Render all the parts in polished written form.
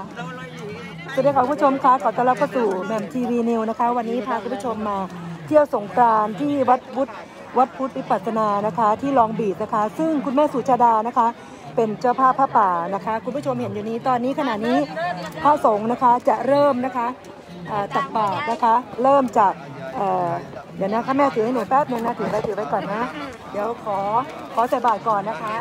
นะคะสวัสดีค่ะคุณผู้ชมคะขอต้อนรับเข้าสู่แหม่มทีวีนิวนะคะวันนี้พาคุณผู้ชมมาเที่ยวสงกรานต์ที่วัดพุทธวิปัสสนานะคะที่ลองบีชนะคะซึ่งคุณแม่สุชาดานะคะเป็นเจ้าภาพผ้าป่านะคะคุณผู้ชมเห็นอยู่นี้ตอนนี้ขณะนี้พระสงฆ์นะคะจะเริ่มนะคะตักบาตรนะคะเริ่มจากเดี๋ยวนะคะแม่ถือให้หนูแป๊บนึงนะถือไว้ก่อนนะเดี๋ยวขอใส่บาตรก่อนนะคะ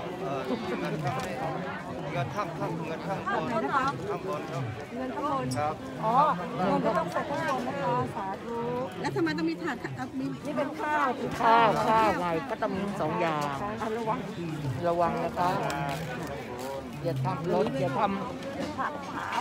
เงินข้างเงินข้างบนเงินข้างบนครับอ๋อเงินก็ต้องใส่ข้างบนนะคะสาธุแล้วทำไมต้องมีถาดนี่เป็นข้าวไงก็ต้องมี2 อย่างระวังนะคะอย่าทำรถอย่าทำผักขาว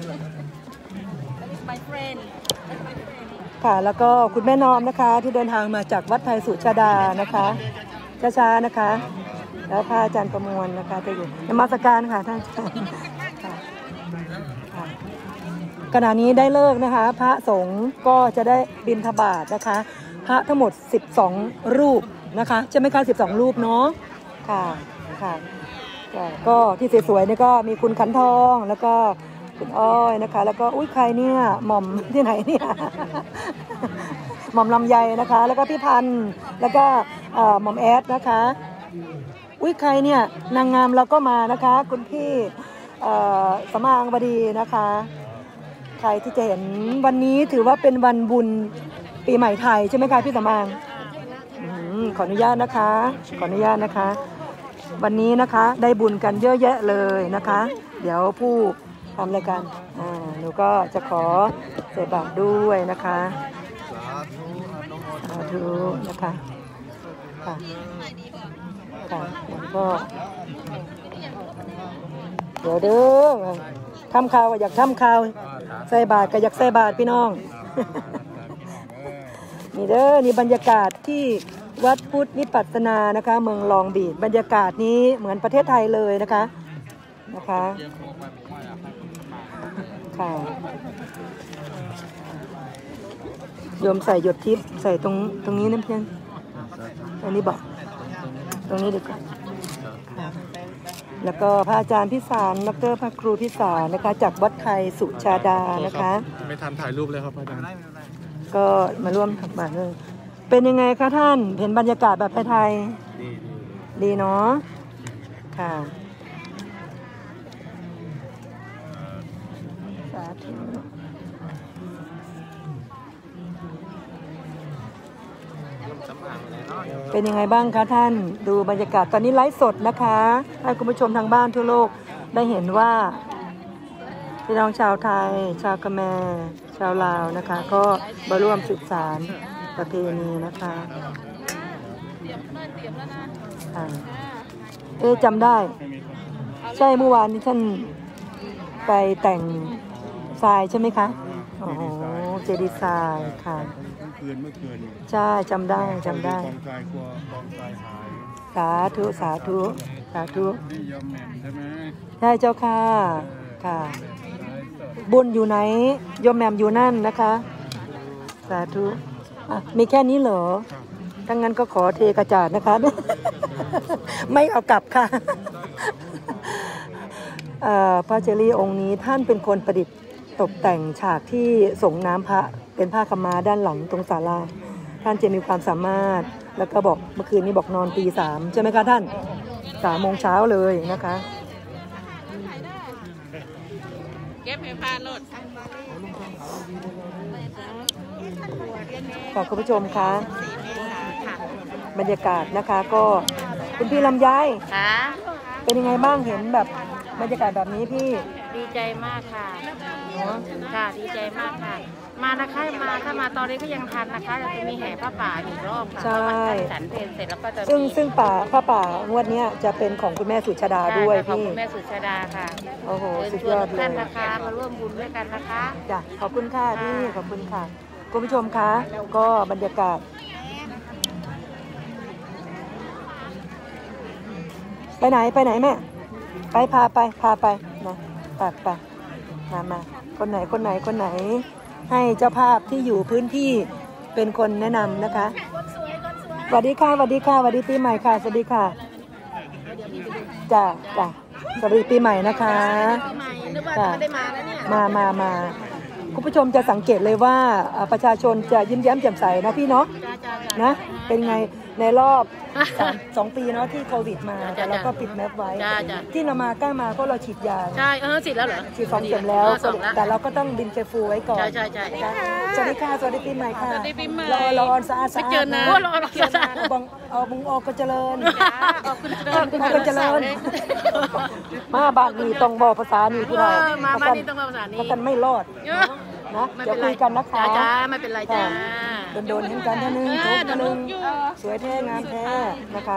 my friend ค่ะแล้วก็คุณแม่น้อมนะคะที่เดินทางมาจากวัดไทยสุชาดานะคะช้าๆนะคะแล้วพระอาจารย์ประมวลนะคะจะอยู่นมัสการค่ะท่านอาจารย์ขณะนี้ได้เลิกนะคะพระสงฆ์ก็จะได้บิณฑบาตนะคะพระทั้งหมด12รูปนะคะใช่ไหมคะ12รูปเนาะค่ะก็ที่สวยๆนี่ก็มีคุณขันทองแล้วก็คุณอ้อยนะคะแล้วก็อุ้ยใครเนี่ยหม่อมที่ไหนเนี่ยหม่อมลำไยนะคะแล้วก็พี่พันธ์แล้วก็หม่อมแอดนะคะอุ้ยใครเนี่ยนางงามเราก็มานะคะคุณพี่สมางบดีนะคะใครที่จะเห็นวันนี้ถือว่าเป็นวันบุญปีใหม่ไทยใช่ไหมคะพี่สมางขออนุญาตนะคะวันนี้นะคะได้บุญกันเยอะแยะเลยนะคะเดี๋ยวผู้ทำรายการหนูก็จะขอใส่บาตรด้วยนะคะสาธุนะคะค่ะแล้วก็เดี๋ยวเด้อทำข่าวอยากทำข่าวใส่บาตรก็อยากใส่บาตรพี่น้องนี่เด้อนี่บรรยากาศที่วัดพุทธวิปัสสนานะคะเมืองลองบีชบรรยากาศนี้เหมือนประเทศไทยเลยนะคะค่ะโยมใส่หยดทิพย์ใส่ตรงนี้นะเพื่อนอันนี้บอกตรงนี้ดีกว่าแล้วก็พระอาจารย์พิสารดร.พระครูพิสารนะคะจากวัดไทยสุชาดานะคะไม่ทันถ่ายรูปเลยครับอาจารย์ก็มาร่วมถักบาตรเลยเป็นยังไงคะท่านเห็นบรรยากาศแบบไทยดีเนาะค่ะสาธุเป็นยังไงบ้างคะท่านดูบรรยากาศตอนนี้ไลฟ์สดนะคะให้คุณผู้ชมทางบ้านทั่วโลกได้เห็นว่าพี่น้องชาวไทยชาวกะแมชาวลาวนะคะก็มาร่วมสืบสานประเพณีนะคะจำได้ใช่เมื่อวานนี้ท่านไปแต่งทรายใช่ไหมคะโอ้โหเจดีย์ทรายค่ะเมื่อคืนใช่จำได้กองทรายหายสาธุใช่เจ้าค่ะบุญอยู่ไหนโยมแหม่มอยู่นั่นนะคะสาธุมีแค่นี้เหรอถ้างั้นก็ขอเทกระจาดนะคะ ไม่เอากลับค่ะพระเจดีย์องค์นี้ท่านเป็นคนประดิษฐ์ตกแต่งฉากที่ส่งน้ำพระเป็นผ้าขม้าด้านหลังตรงศาลาท่านจะมีความสามารถแล้วก็บอกเมื่อคืนนี้บอกนอนตี 3ใช่ไหมคะท่าน3 โมงเช้าเลยนะคะเก็บให้พาโลดขอบคุณผู้ชมคะบรรยากาศนะคะก็คุณพี่ลำไยเป็นยังไงบ้างเห็นแบบบรรยากาศแบบนี้พี่ดีใจมากค่ะดีใจมากค่ะมานะคะถ้ามาตอนนี้ก็ยังทันนะคะจะมีแห่ผ้าป่าอีกรอบค่ะใช่ฉันเพลเสร็จแล้วก็จะซึ่งผ้าป่างวดนี้จะเป็นของคุณแม่สุชาดาด้วยพี่ของคุณแม่สุชาดาค่ะโอ้โหสุดยอดเลยนะคะมาร่วมบุญด้วยกันนะคะจ้ะขอบคุณค่ะพี่ขอบคุณค่ะคุณผู้ชมคะก็บรรยากาศไปไหนแม่ไปพาไปนะไปมาคนไหนให้เจ้าภาพที่อยู่พื้นที่เป็นคนแนะนำนะคะสวัสดีค่ะสวัสดีปีใหม่ค่ะสวัสดีค่ะจ้ะสวัสดีปีใหม่นะคะแต่ไม่ได้มานะเนี่ยมาคุณผู้ชมจะสังเกตเลยว่าประชาชนจะยิ้มแย้มแจ่มใสนะพี่เนาะนะเป็นไงในรอบ2 ปีเนาะที่โควิดมาแต่เราก็ปิดแมสไว้ที่เรามากล้ามาเพราะเราฉีดยาใช่ฉีดแล้วเหรอฉีด2 เข็มแล้วแต่เราก็ต้องบินเคฟูไว้ก่อนใช่สวัสดีค่ะสวัสดีปีใหม่ค่ะสวัสดีปีใหม่รอสะอาดๆเจอนะรอบุงออกก็เจริญขอบคุณเจริออกก็เจริญมาบ้านนี้ต้องบอกภาษานี่พี่เรามาบ้านนี้ต้องภาษานี้เพราะกันไม่รอดนะเดี๋ยวคุยกันนะคะจ้าไม่เป็นไรจ้าโดนๆเห็นกันท่านึงทุกท่านึงสวยแท้งามแท้นะคะ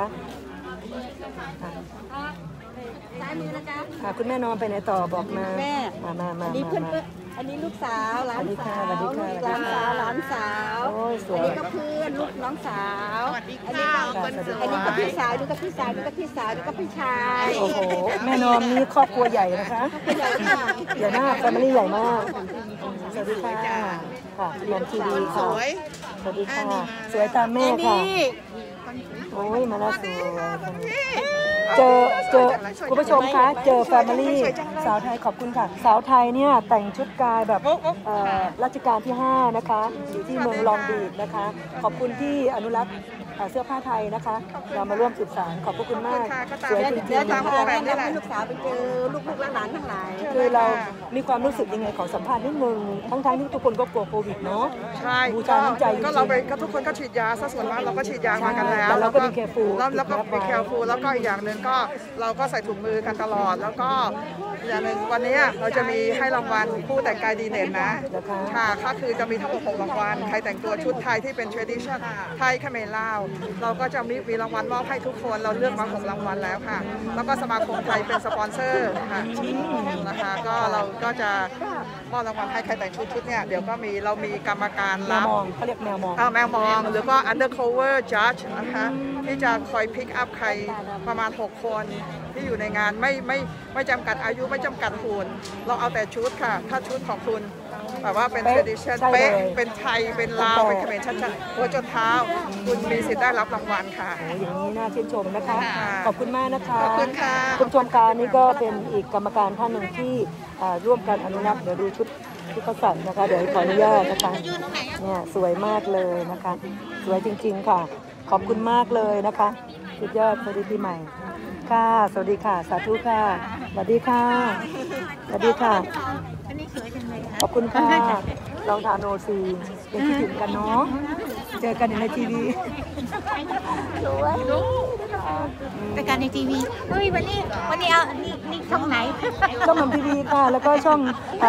คุณแม่นอนไปไหนต่อบอกมามาอันนี้ลูกสาวหลานสาวสวัสดีค่ะหลานสาวโอ้ยสวยอันนี้ก็เพื่อนลูกน้องสาวสวัสดีค่ะคนสวยอันนี้ก็พี่สาวดูกับพี่สาวดูกับพี่สาวดูกับพี่ชายโอ้โหแม่นอนนี้ครอบครัวใหญ่นะคะใหญ่มากแฟมิลี่ใหญ่มากสวัสดีค่ะค่ะลมทีวีค่ะสวัสดีค่ะสวยตามแม่ค่ะโอ้ยมาแล้วสวยเจอคุณผู้ชมคะเจอแฟมิลี่สาวไทยขอบคุณค่ะสาวไทยเนี่ยแต่งชุดกายแบบรัชกาลที่ 5นะคะอยู่ที่เมืองลองบีดนะคะขอบคุณที่อนุรักษ์เสื้อผ้าไทยนะคะเรามาร่วมสืบสานขอบพระคุณมากสวยจริงๆเดี๋ยวตามพ่อแม่ให้ลูกสาวไปเจอลูกหลานทั้งหลายคือเรามีความรู้สึกยังไงขอสัมภาษณ์นิดนึงทั้งที่ทุกคนก็กลัวโควิดเนาะใช่บูชาน้ำใจจริงๆก็เราไปก็ทุกคนก็ฉีดยาซะส่วนมากเราก็ฉีดยามากันแล้วแต่เราก็มี careful แล้วก็มีแคร์ฟูลแล้วก็อีกอย่างหนึ่งก็เราก็ใส่ถุงมือกันตลอดแล้วก็อย่างหนึ่งวันนี้เราจะมีให้รางวัลผู้แต่งกายดีเด่นนะค่ะก็คือจะมีทั้งหมด6 รางวัลใครแต่งตัวชุดไทยที่เป็น tradition ไทยเขมรลาวเราก็จะมีรางวัลมอบให้ทุกคนเราเลือกมา6 รางวัลแล้วค่ะแล้วก็สมาคมไทยเป็นสปอนเซอร์ค่ะนะคะก็เราก็จะมอบรางวัลให้ใครแต่งชุดเนี่ยเดี๋ยวก็เรามีกรรมการแมรัวบมองเขาเรียกแมวมองแมวมองหรือก็ undercover judge นะคะที่จะคอย pick up ใครประมาณ6 คนที่อยู่ในงานไม่จำกัดอายุไม่จำกัดหุ่นเราเอาแต่ชุดค่ะถ้าชุดของคุณแบบว่าเป็น tradition เป๊ะเป็นไทยเป็นลาวเป็นเขมรชัดๆหัวจนเท้าคุณมีสิทธิ์ได้รับรางวัลค่ะโอ้อย่างนี้น่าชื่นชมนะคะขอบคุณมากนะคะขอบคุณค่ะคุณผู้ชมการนี่ก็เป็นอีกกรรมการท่านหนึ่งที่ร่วมกันอนุรักษ์เดี๋ยวดูชุดที่เขาใส่นะคะเดี๋ยวขออนุญาตนะคะเนี่ยสวยมากเลยนะคะสวยจริงๆค่ะขอบคุณมากเลยนะคะสุดยอดสวัสดีปีใหม่ค่ะสวัสดีค่ะสาธุค่ะสวัสดีค่ะสวัสดีค่ะขอบคุณค่ะลองทานโอซียังคิดถึงกันเนาะเจอกันในทีวีสวยไปกันในทีวีเฮ้ยวันนี้เอานี่ช่องไหนช่องนำทีวีค่ะแล้วก็ช่อง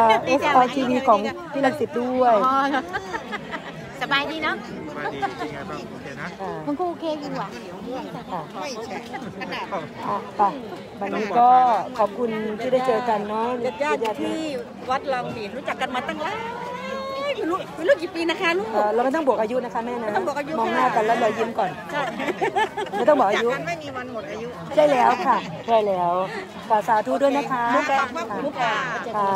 SR TV ของพี่ลักษิตด้วยสบายดีเนาะค่ะมันก็โอเคดีกว่าค่ะค่ะวันนี้ก็ขอบคุณที่ได้เจอกันเนาะญาติที่วัดลองบีดรู้จักกันมาตั้งหลายไม่รู้กี่ปีนะคะลูกเราไม่ต้องบอกอายุนะคะแม่นะไม่ต้องบอกอายุมองหน้ากันแล้วเรายิ้มก่อนใช่ไม่ต้องบอกอายุไม่มีวันหมดอายุใช่แล้วค่ะใช่แล้วสาธุด้วยนะคะมุกค่ะค่ะ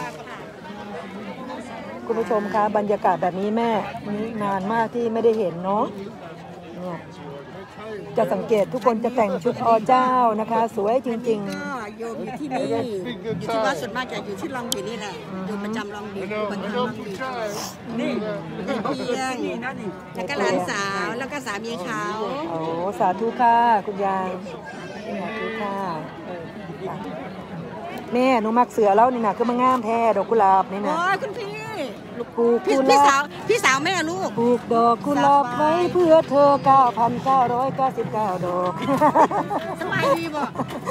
คุณผู้ชมคะบรรยากาศแบบนี้แม่นี่นานมากที่ไม่ได้เห็นเนาะเนี่ยจะสังเกตทุกคนจะแต่งชุดเจ้านะคะ สวยจริงก็โยมอยู่ที่นี่อยู่ที่วัดส่วนมากจะอยู่ที่ลองบีดนี่แหละอยู่ประจำลองบีดอยู่ประจำลองบีดนี่เพียงแล้วก็หลานสาวแล้วก็สามีเขาๆโอ้สาธุค่ะคุณยายสาธุค่ะแม่หนูมักเสือแล้วนี่นะคือมางามแท้ดอกกุหลาบนี่นะโอ้ยคุณพี่ปลูกกุหพี่ลาสาวบพี่สาวแม่ลูกปลูกดอกกุหลาบไว้เพื่อเธอ 9,999 ดอกสบายดีบ่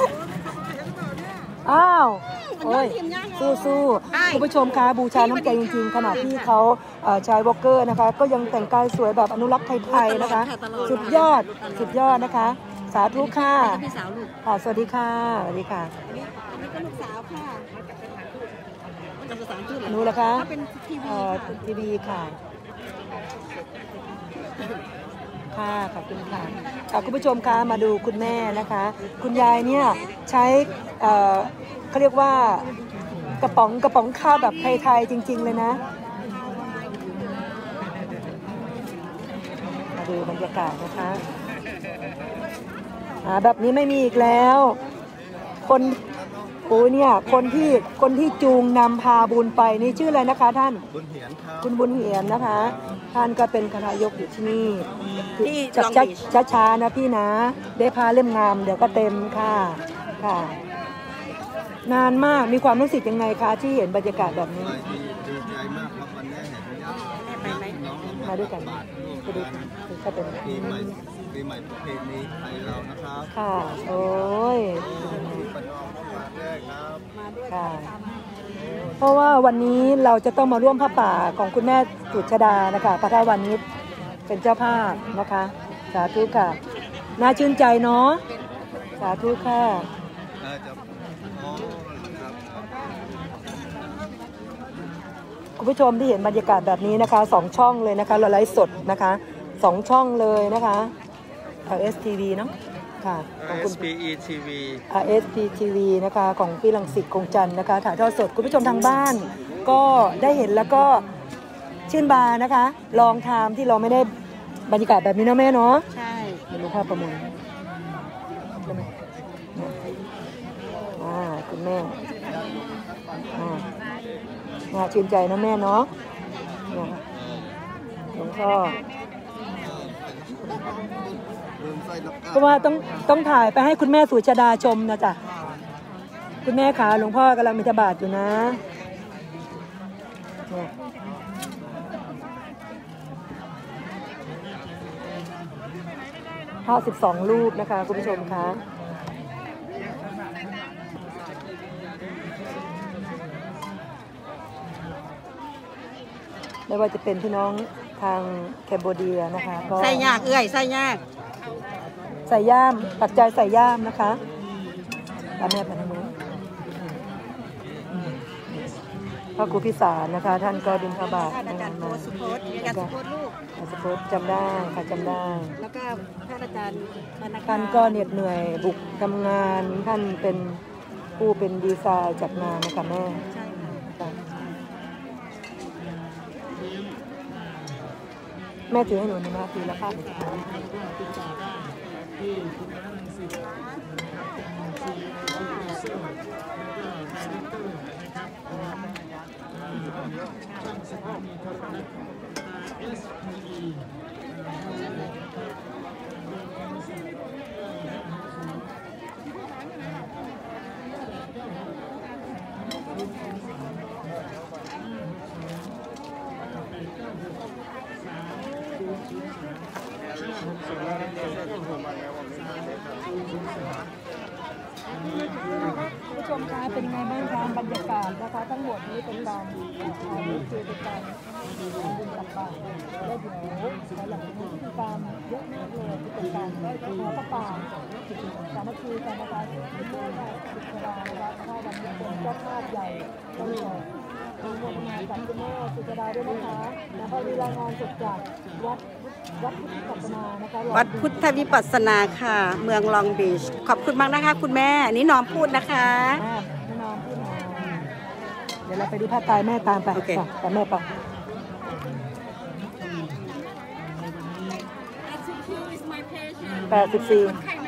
อ้าวโอ้ยสู้ๆคุณผู้ชมคะบูชาน้ำใจจริงๆขณะที่เขาใช้วอลเกอร์นะคะ ก็ยังแต่งกายสวยแบบอนุรักษ์ไทยๆนะคะ สุดยอดนะคะ สาธุค่ะพี่สาวลูกค่ะสวัสดีค่ะสวัสดีค่ะอันนี้ก็ลูกสาวค่ะจะภาษาอังกฤษเหรอหนูเหรอคะถ้าเป็นทีวีทีวีค่ะค่ะขอบคุณค่ะคุณผู้ชมคะมาดูคุณแม่นะคะ คุณยายเนี่ยใช้เขาเรียกว่ากระป๋องข้าวแบบไทยๆจริงๆเลยนะมาดูบรรยากาศนะคะแบบนี้ไม่มีอีกแล้วคนโอ้เนี่ยคนที่จูงนำพาบุญไปนี่ชื่ออะไรนะคะท่านบุญเหียนครับคุณบุญเหียนนะคะ ท่านก็เป็นคณะยกอยู่ที่นี่ที่จับ Long Beach ช้าๆนะพี่นะ ได้พาเล่มงามเดี๋ยวก็เต็มค่ะค่ะ นานมากมีความรู้สึกยังไงคะที่เห็นบรรยากาศแบบนี้ดีใจมากครับวันนี้เห็นยักษ์ไปไหมน้องมาด้วยกันไปดูกันก็เป็นปีใหม่ประเพณีไทยเรานะครับค่ะโอ้ยประนอมเข้ามาด้วยครับค่ะเพราะว่าวันนี้เราจะต้องมาร่วมผ้าป่าของคุณแม่สุชดานะคะพระธาตุวานิชเป็นเจ้าภาพนะคะสาธุค่ะน่าชื่นใจเนาะสาธุค่ะจะอ๋อครับคุณผู้ชมที่เห็นบรรยากาศแบบนี้นะคะ2ช่องเลยนะคะเราไลฟ์สดนะคะ2ช่องเลยนะคะSTV เนาะค่ะของคุณ SPE TV SPTV นะคะของพี่รังสิตคงจันทร์นะคะถ่ายทอดสดคุณผู้ชมทางบ้าน ก็ได้เห็นแล้วก็ชื่นบานนะคะ ลองทามที่เราไม่ได้บรรยากาศแบบนี้เนาะแม่เนาะใช่ไม่รู้ภาพประมวลได้ไหมคุณแม่น่าชื่นใจนะแม่เนาะหลวงพ่อเพราะว่าต้องถ่ายไปให้คุณแม่สุชดาชมนะจ๊ะคุณแม่ขาหลวงพ่อกำลังบิณฑบาตอยู่นะ52 รูปนะคะคุณผู้ชมคะไม่ว่าจะเป็นพี่น้องทางแคนเบเดียนะคะก็ใส่ยากใส่ยากใส่ย่ามปักใจใส่ย่ามนะคะตามแม่ไปทางนู้นพระครูพิสารนะคะท่านก็บิณฑบาตอาจารย์โพสุพจน์อาจารย์สุพจน์ลูกสุพจน์จำได้ค่ะจำได้แล้วก็ท่านอาจารย์บรรณาท่านก็เหน็ดเหนื่อยบุกทำงานท่านเป็นผู้เป็นดีไซน์จัดงานนะคะแม่ใช่ค่ะแม่ถือให้หนูหนึ่งนาทีละภาพผู้ชมคะเป็นไงบ้างคะบรรยากาศนะคะทั้งหมดนี้เป็นการถ่ายรูปเป็นการบุญตักบาตรได้เดี๋ยวภายหลังนี้มีการเยอะมากเลยที่เป็นการได้ทอดผ้าป่าสามัคคีกันนะคะที่เมื่อวันศุกร์นะคะถ้าวันนี้เป็นเจ้าภาพใหญ่ก็เลยมีมวลงานจากคุณแม่สุชดาด้วยนะคะแล้วก็มีรายงานสดจากวัดพุทธปัสนานะคะวัดพุทธวิปัสสนาค่ะ เมืองลองบีชขอบคุณมากนะคะคุณแม่นี่น้อมพูดนะคะพี่น้องพูดมาเดี๋ยวเราไปดูภาพตายแม่ตามไปค่ะแต่แม่ไป84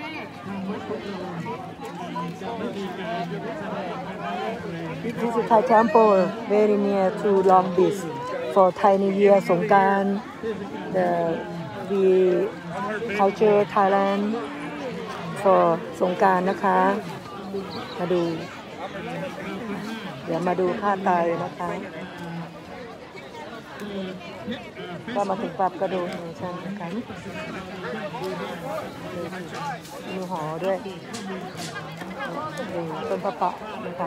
This is Thai temple very near to Long Beach for Thai New Year สงกรานต์the culture Thailand for สงกรานต์นะคะมาดูเดี๋ยวมาดูผ้าไตรนะคะก็มาถึงปั๊บก็ดูใช่กันมีหอด้วยต้นพระปะนะคะ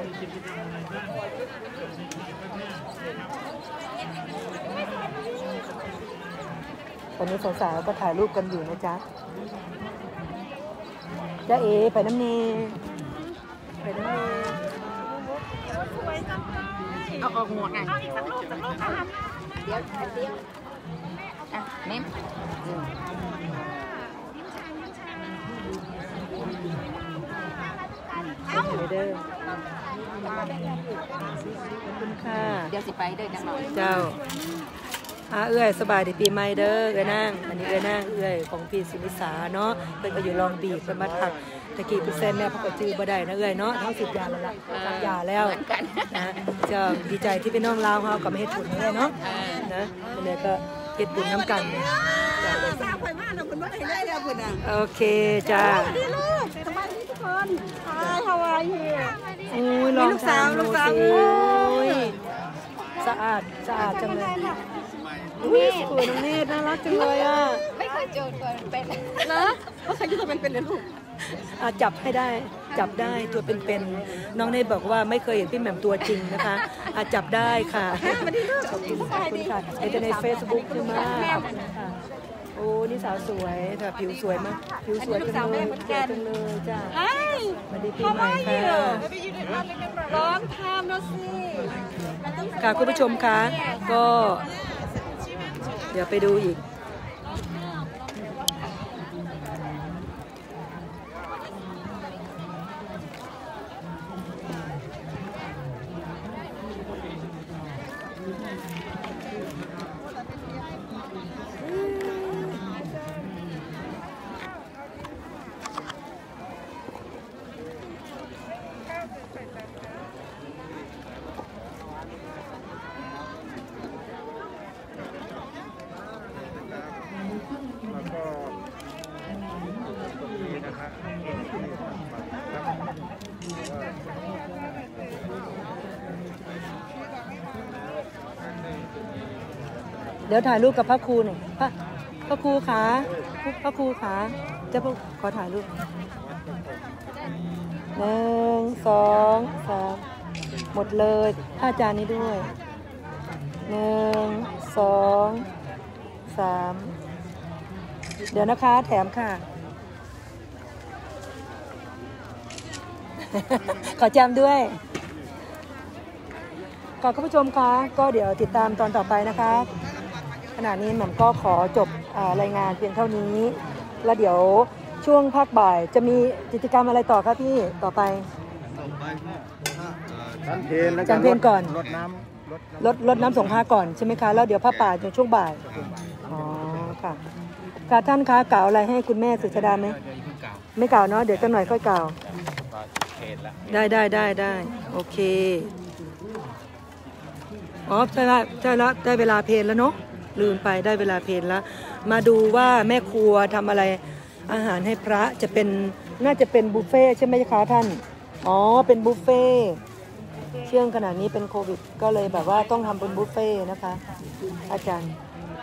ตอนนี้สาวๆก็ถ่ายรูปกันอยู่นะจ๊ะจ้าเอไปน้ำเนไปน้ำเนเอาออกหัวไงสักลูกค่ะเดี๋ยวเน้นเด้อขอบคุณค่ะเดี๋ยวสิไปเด้อจังหน่อยเจ้าเอื้อยสบายดีปีใหม่เด้อเอ้ยนั่งอันนี้เอ้ยนั่งเอื้อยของพี่สุนิสาเนาะเพิ่นก็อยู่ลองบีบเพิ่นมาถักตะกี้เปอร์เซ็นต์เนี่ยเพิ่นก็จื้อบ่ได้นะเอื้อยเนาะทั้ง10 ยาแล้วล่ะ3 ยาแล้วนะจะดีใจที่พี่น้องลาวเฮาก็มาเฮ็ดบุญให้เนาะนะเลยก็เฮ็ดบุญนํกันจ้ะทราบไปมากเราคุณว่าได้แล้วคุณอ่ะโอเคจ้าดีลูกสบายดีทุกคนHi how are you อุ้ยลองทานดูสิอุ้ยสะอาดจังเลยอุ้ยสวยน้องเนตรน่ารักจังเลยอ่ะไม่เคยเจอตัวเป็นเหรอว่าใครจะเป็นเลยลูกจับให้ได้จับได้ตัวเป็นๆน้องเนตรบอกว่าไม่เคยเห็นพี่แหม่มตัวจริงนะคะจับได้ค่ะขอบคุณค่ะเห็นแต่ใน Facebook ใช่ไหมขอบคุณค่ะโอ้นี่สาวสวยแต่ผิวสวยมากผิวสวยจังเลยจ้าสวัสดีปีใหม่ค่ะร้องทามแล้วสิค่ะคุณผู้ชมคะก็เดี๋ยวไปดูอีกเดี๋ยวถ่ายรูปกับพระครูหน่อยพระครูขาพระครูขาจะขอถ่ายรูป1 2 3หมดเลยพระอาจารย์นี้ด้วย1 2 3เดี๋ยวนะคะแถมค่ะ ขอแจมด้วยค่ะคุณผู้ชมคะก็เดี๋ยวติดตามตอนต่อไปนะคะขณะนี้แหม่มก็ขอจบรายงานเพียงเท่านี้แล้วเดี๋ยวช่วงภาคบ่ายจะมีกิจกรรมอะไรต่อครับพี่ต่อไปจันเพลก่อนรดน้ำสงฆ์พระก่อนใช่ไหมคะแล้วเดี๋ยวพระป่าในช่วงบ่ายอ๋อค่ะค่ะท่านคะกล่าวอะไรให้คุณแม่สุชาดาไหมไม่กล่าวเนาะเดี๋ยวจะหน่อยค่อยกล่าวได้โอเคอ๋อใช่ละได้เวลาเพลแล้วเนาะลืมไปได้เวลาเพลแล้วมาดูว่าแม่ครัวทำอะไรอาหารให้พระจะเป็นน่าจะเป็นบุฟเฟ่ใช่ไหมคะท่านอ๋อเป็นบุฟเฟ่เชื่องขนาดนี้เป็นโควิดก็เลยแบบว่าต้องทำเป็นบุฟเฟ่นะคะอาจารย์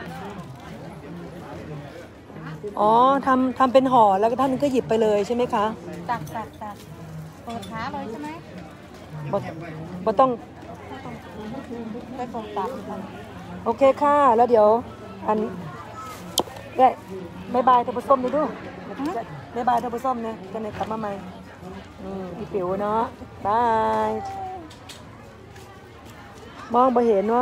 อ๋อทำเป็นห่อแล้วก็ท่านก็หยิบไปเลยใช่ไหมคะตักเปิดขาเลยใช่ไหมบ่ต้องได้กลมตักโอเคค่ะแล้วเดี๋ยวอันได้บ๊ายบายท่านผู้ชมดูบ๊ายบายท่านผู้ชมเนี่ยจะได้กลับมาใหม่พี่ปิ๋วเนาะบายมองบ่เห็น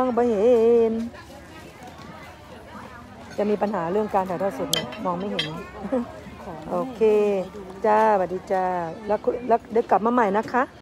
จะมีปัญหาเรื่องการถ่ายทอดสดเนี่ยมองไม่เห็นโอเคจ้าสวัสดีจ้าแล้วเดี๋ยวกลับมาใหม่นะคะ